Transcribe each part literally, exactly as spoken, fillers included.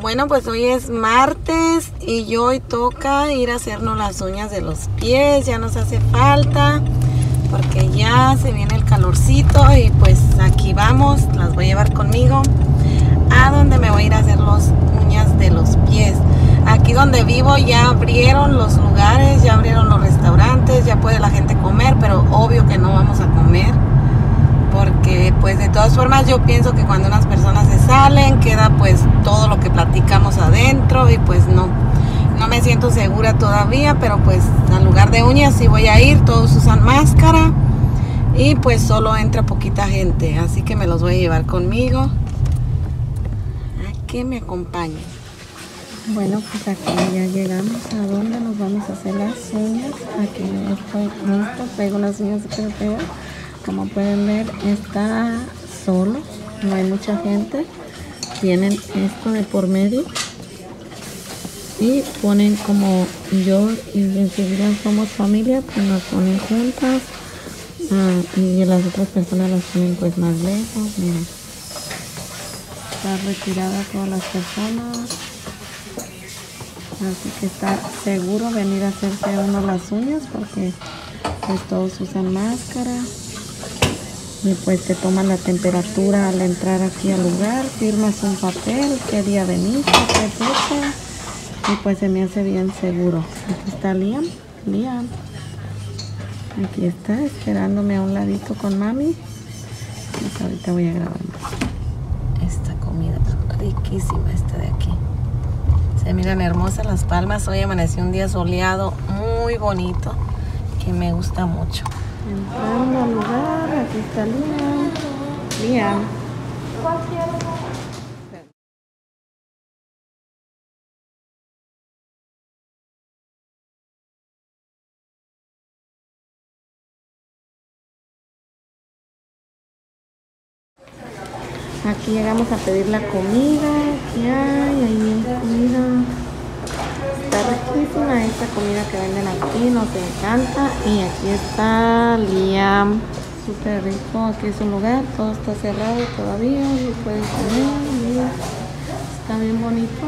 Bueno, pues hoy es martes y yo hoy toca ir a hacernos las uñas de los pies. Ya nos hace falta porque ya se viene el calorcito y pues aquí vamos. Las voy a llevar conmigo a donde me voy a ir a hacer las uñas de los pies. Aquí donde vivo ya abrieron los lugares, ya abrieron los restaurantes, ya puede la gente comer, pero obvio que no vamos a comer. Porque pues de todas formas yo pienso que cuando unas personas se salen queda pues todo lo que platicamos adentro y pues no, no me siento segura todavía, pero pues al lugar de uñas sí voy a ir, todos usan máscara y pues solo entra poquita gente, así que me los voy a llevar conmigo a que me acompañen. Bueno, pues aquí ya llegamos a donde nos vamos a hacer las uñas. Aquí estoy listo, traigo unas uñas súper feas. Como pueden ver, está solo, no hay mucha gente. Tienen esto de por medio y ponen como yo y enseguida somos familia, pues nos ponen juntas uh, y las otras personas las ponen pues más lejos. Miren, está retirada todas las personas, así que está seguro venir a hacerse uno las uñas porque pues todos usan máscara. Y pues te toman la temperatura al entrar aquí al lugar, firmas un papel, qué día veniste, qué fecha, y pues se me hace bien seguro. Aquí está Liam, Liam, aquí está esperándome a un ladito con mami. Pues ahorita voy a grabar más. Esta comida riquísima esta de aquí. Se miran hermosas las palmas, hoy amaneció un día soleado muy bonito, que me gusta mucho. Entrando al lugar, aquí está Liam. Liam. Aquí llegamos a pedir la comida. ¿Qué hay? Ahí hay comida. Está riquísima esta comida que venden aquí, nos encanta. Y aquí está Liam, súper rico. Aquí es un lugar, todo está cerrado todavía, no pueden comer. Mira, está bien bonito.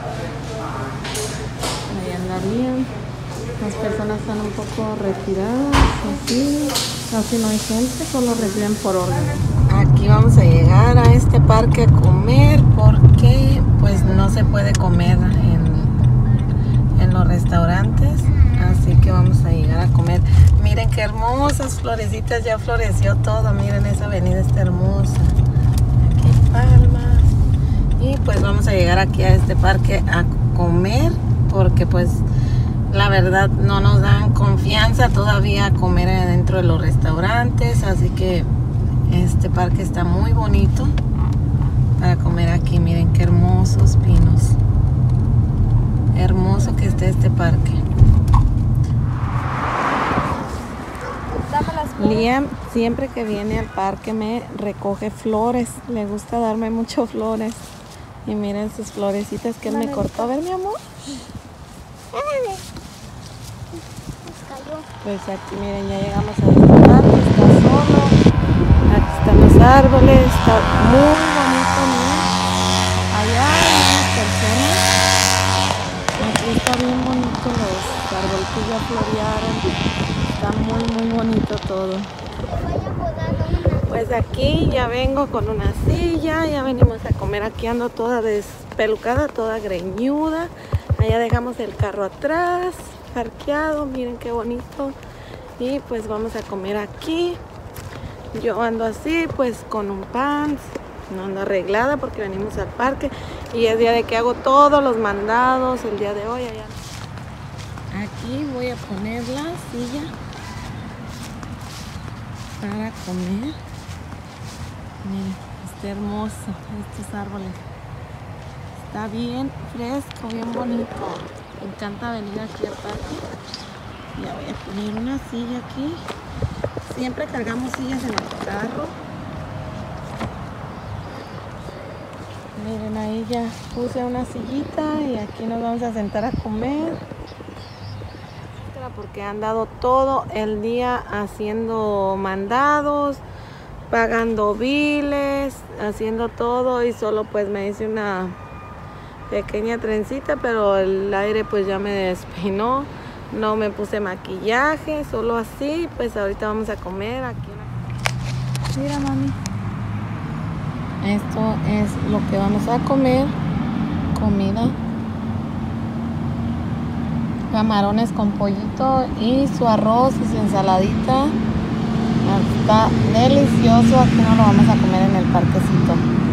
Ahí anda Liam. Las personas están un poco retiradas, así, casi no hay gente, solo reciben por orden. Aquí vamos a llegar a este parque a comer porque pues no se puede comer en en los restaurantes, así que vamos a llegar a comer. Miren qué hermosas florecitas, ya floreció todo. Miren, esa avenida está hermosa, aquí hay palmas y pues vamos a llegar aquí a este parque a comer porque pues la verdad no nos dan confianza todavía a comer dentro de los restaurantes, así que este parque está muy bonito para comer aquí. Miren qué hermosos pinos, hermoso que esté este parque. Liam siempre que viene al parque me recoge flores, le gusta darme mucho flores y miren sus florecitas que él me cortó. A ver, mi amor, pues aquí miren, ya llegamos a este parque, está solo, aquí están los árboles, está muy bonito. Miren, allá hay unas personas. Aquí está bien bonito, los arbolitos ya florearon, está muy muy bonito todo. Pues aquí ya vengo con una silla, ya venimos a comer, aquí ando toda despelucada, toda greñuda. Allá dejamos el carro atrás, parqueado, miren qué bonito. Y pues vamos a comer aquí. Yo ando así, pues con un pants. No ando arreglada porque venimos al parque y es día de que hago todos los mandados el día de hoy. Allá. Aquí voy a poner la silla para comer. Miren, está hermoso estos árboles. Está bien fresco, bien bonito. Me encanta venir aquí al parque. Ya voy a poner una silla aquí. Siempre cargamos sillas en el carro. Miren, ahí ya puse una sillita y aquí nos vamos a sentar a comer. Porque han dado todo el día haciendo mandados, pagando biles, haciendo todo y solo pues me hice una pequeña trencita, pero el aire pues ya me despeinó. No me puse maquillaje, solo así. Pues ahorita vamos a comer aquí. Mira, mami. Esto es lo que vamos a comer. Comida. Camarones con pollito y su arroz y su ensaladita. Está delicioso. Aquí no lo vamos a comer en el parquecito.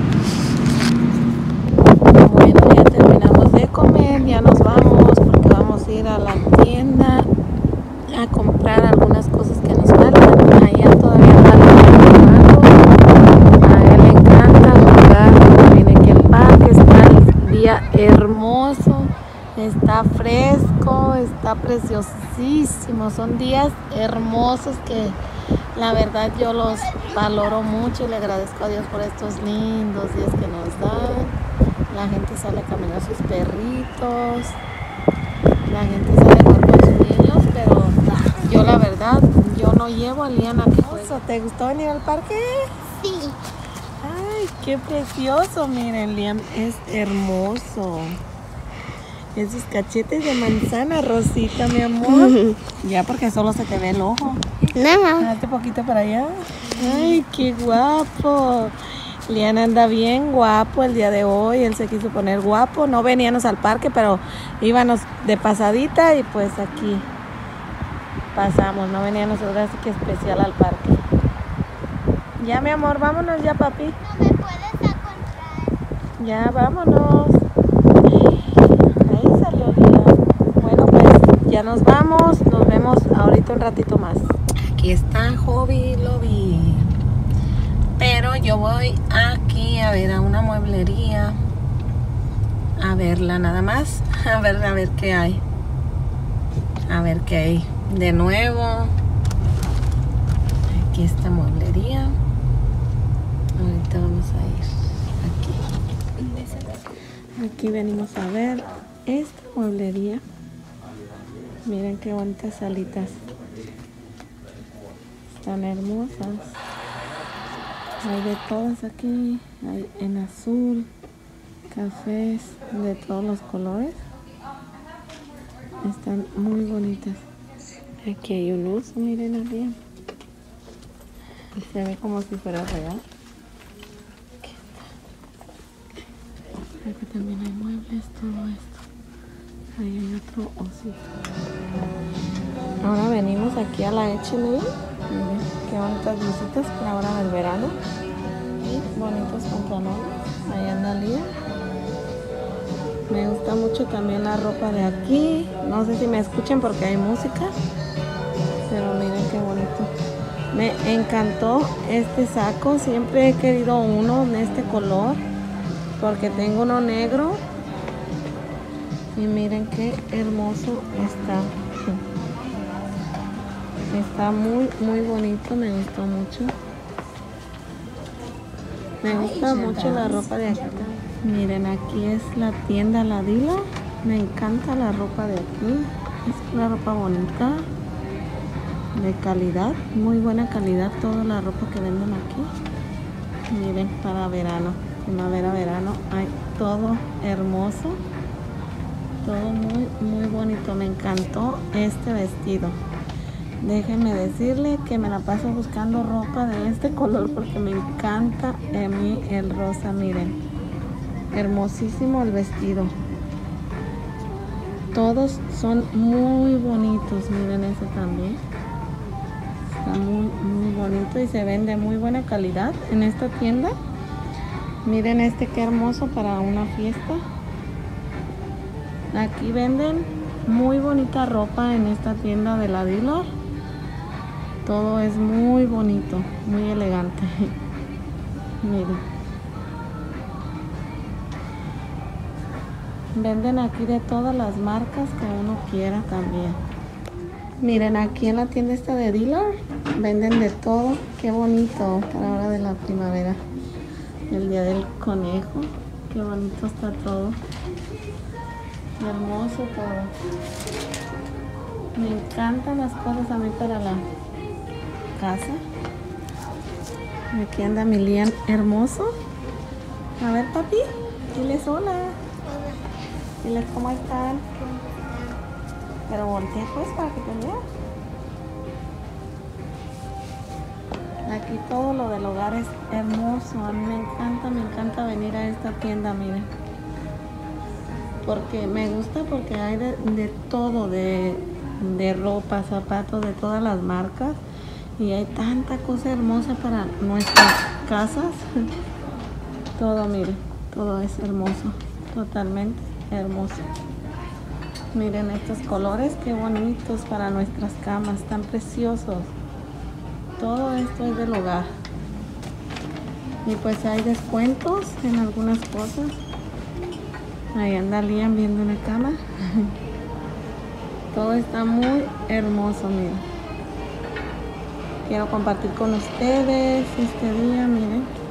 Bueno, ya terminamos de comer. Ya nos vamos porque vamos a ir a la tienda a comprar algunas cosas que nos faltan. Allá todavía falta. A él le encanta jugar. Miren que el parque está el día hermoso. Está fresco, está preciosísimo. Son días hermosos que la verdad yo los valoro mucho y le agradezco a Dios por estos lindos días que nos dan. La gente sale a caminar sus perritos, la gente sale a jugar con sus niños, pero yo la verdad, yo no llevo a Liam a que juegue. ¿Te gustó venir al parque? Sí. Ay, qué precioso. Miren, Liam es hermoso. Esos cachetes de manzana, Rosita, mi amor. Ya, porque solo se te ve el ojo. No. Date poquito para allá. Ay, qué guapo. Liam anda bien guapo el día de hoy. Él se quiso poner guapo. No veníamos al parque, pero íbamos de pasadita y pues aquí pasamos. No veníamos ahora sí que especial al parque. Ya, mi amor, vámonos ya, papi. No me puedes encontrar. Ya, vámonos. Ahí salió Liam. Bueno, pues ya nos vamos. Nos vemos ahorita un ratito más. Aquí está Hobby Lobby. Pero yo voy aquí a ver a una mueblería. A verla nada más. A ver, a ver qué hay. A ver qué hay. De nuevo. Aquí está mueblería. Ahorita vamos a ir aquí. Aquí venimos a ver esta mueblería. Miren qué bonitas salitas. Están hermosas. Hay de todas aquí. Hay en azul, cafés, de todos los colores. Están muy bonitas. Aquí hay un oso, miren aquí. Se ve como si fuera real. Aquí también hay muebles, todo esto. Ahí hay otro osito. Ahora venimos aquí a la H and M. Miren qué bonitas blusitas para ahora del verano. Y bonitos pantalones. Ahí anda Liam. Me gusta mucho también la ropa de aquí. No sé si me escuchen porque hay música. Pero miren qué bonito. Me encantó este saco. Siempre he querido uno en este color. Porque tengo uno negro. Y miren qué hermoso está. Está muy, muy bonito. Me gustó mucho. Me gusta mucho la ropa de aquí. Miren, aquí es la tienda La Dila. Me encanta la ropa de aquí. Es una ropa bonita. De calidad. Muy buena calidad toda la ropa que venden aquí. Miren, para verano. Primavera, verano. Hay todo hermoso. Todo muy, muy bonito. Me encantó este vestido. Déjenme decirle que me la paso buscando ropa de este color porque me encanta a mí el rosa. Miren, hermosísimo el vestido. Todos son muy bonitos. Miren ese también. Está muy, muy bonito y se vende muy buena calidad en esta tienda. Miren este qué hermoso para una fiesta. Aquí venden muy bonita ropa en esta tienda de La Dila. Todo es muy bonito, muy elegante. Miren. Venden aquí de todas las marcas que uno quiera también. Miren, aquí en la tienda esta de Dila venden de todo. Qué bonito para ahora de la primavera. El día del conejo. Qué bonito está todo. Hermoso todo. Me encantan las cosas a mí para la casa. Aquí anda mi Liam hermoso. A ver, papi, diles hola. Diles cómo están. Pero voltea pues para que te vean. Aquí todo lo del hogar es hermoso. A mí me encanta, me encanta venir a esta tienda, miren. Porque me gusta porque hay de, de todo, de, de ropa, zapatos, de todas las marcas. Y hay tanta cosa hermosa para nuestras casas. Todo, miren, todo es hermoso, totalmente hermoso. Miren estos colores, qué bonitos para nuestras camas, tan preciosos. Todo esto es del hogar. Y pues hay descuentos en algunas cosas. Ahí anda Liam viendo una cama. Todo está muy hermoso, miren. Quiero compartir con ustedes este día, miren.